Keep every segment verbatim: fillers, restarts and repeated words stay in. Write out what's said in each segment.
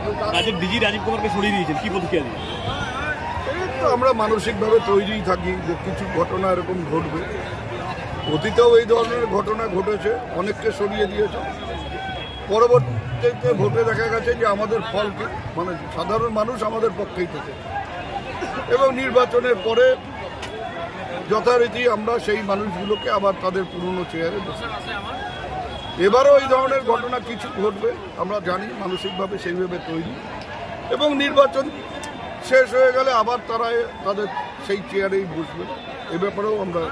রাজ্যের ডিজি রাজীব কুমারকে সরিয়ে দিয়েছেন, কি প্রতিক্রিয়া দিন? তো আমরা মানসিকভাবে তৈরি থাকি যে কিছু ঘটনা এরকম ঘটবে। অতীতেও এই ধরনের ঘটনা ঘটেছে, অনেককে সরিয়ে দিয়েছে। পরবর্তীতে ভোটে দেখা গেছে যে আমাদের ফলকে মানে সাধারণ মানুষ আমাদের পক্ষেই থেকে, এবং নির্বাচনের পরে যথারীতি আমরা সেই মানুষগুলোকে আবার তাদের পুরনো চেয়ারে বসে। এবারও এই ধরনের ঘটনা কিছু ঘটবে আমরা জানি, মানসিকভাবে সেইভাবে তৈরি, এবং নির্বাচন শেষ হয়ে গেলে আবার তারা তাদের সেই চেয়ারেই বসবে। এ ব্যাপারেও আমরা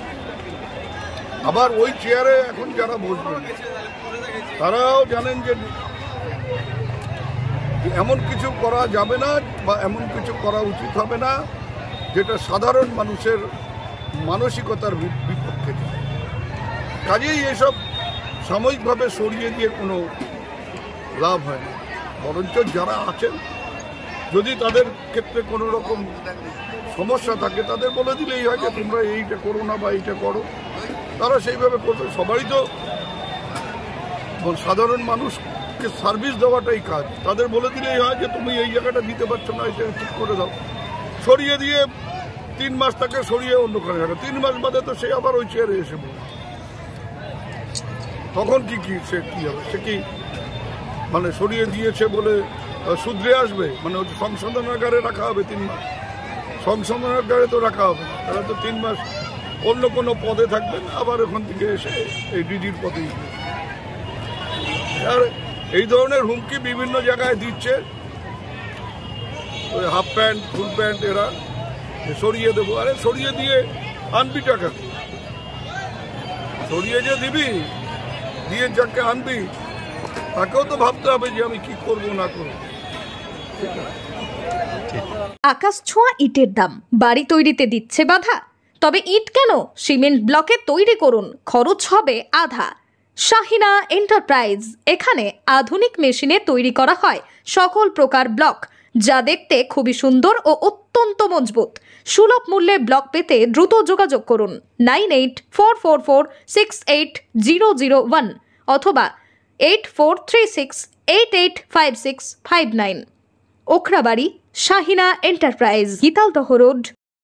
আবার ওই চেয়ারে এখন যারা বসবেন তারাও জানেন যে এমন কিছু করা যাবে না বা এমন কিছু করা উচিত হবে না যেটা সাধারণ মানুষের মানসিকতার বিপক্ষে যায়। কাজেই এসব সাময়িকভাবে সরিয়ে দিয়ে কোনো লাভ হয় না, বরঞ্চ যারা আছেন যদি তাদের ক্ষেত্রে কোনো রকম সমস্যা থাকে তাদের বলে দিলেই হয় যে তোমরা এইটা করো না বা এইটা করো, তারা সেইভাবে করবে। সবাই তো সাধারণ মানুষকে সার্ভিস দেওয়াটাই কাজ, তাদের বলে দিলেই হয় যে তুমি এই জায়গাটা দিতে পারছো না, এটা ঠিক করে দাও। সরিয়ে দিয়ে তিন মাস তাকে সরিয়ে অন্য করে রাখে, তিন মাস বাদে তো সে আবার ওই চেয়ারে এসে বলে, তখন কি কি সে কি হবে? সে কি মানে সরিয়ে দিয়েছে বলে শুধরে আসবে? মানে সংশোধনাগারে রাখা হবে তিন মাস, সংশোধনাগারে তো রাখা হবে না, তারা তো তিন মাস অন্য কোনো পদে থাকবেন, আবার ওখান থেকে এসে এই ডিজির পদেই। আর এই ধরনের হুমকি বিভিন্ন জায়গায় দিচ্ছে, ওই হাফ প্যান্ট ফুল প্যান্ট এরা সরিয়ে দেবো। আরে সরিয়ে দিয়ে আনবি টাকা, সরিয়ে যে দিবি দিয়ে যাকে আনবি তাকেও তো ভাবতে হবে যে আমি কি করবো না করবো। আকাশ ছোঁয়া ইটের দাম বাড়ি তৈরিতে দিচ্ছে বাধা? তবে ইট কেন, সিমেন্ট ব্লকে তৈরি করুন, খরচ হবে আধা। শাহিনা এন্টারপ্রাইজ, এখানে আধুনিক মেশিনে তৈরি করা হয় সকল প্রকার ব্লক, যা দেখতে খুবই সুন্দর ও অত্যন্ত মজবুত। সুলভ মূল্যে ব্লক পেতে দ্রুত যোগাযোগ করুন nine eight four four four six eight zero zero one অথবা eight four three six eight eight five six five nine. Okhrabari, Shahina enterprise, Gitaldaha road,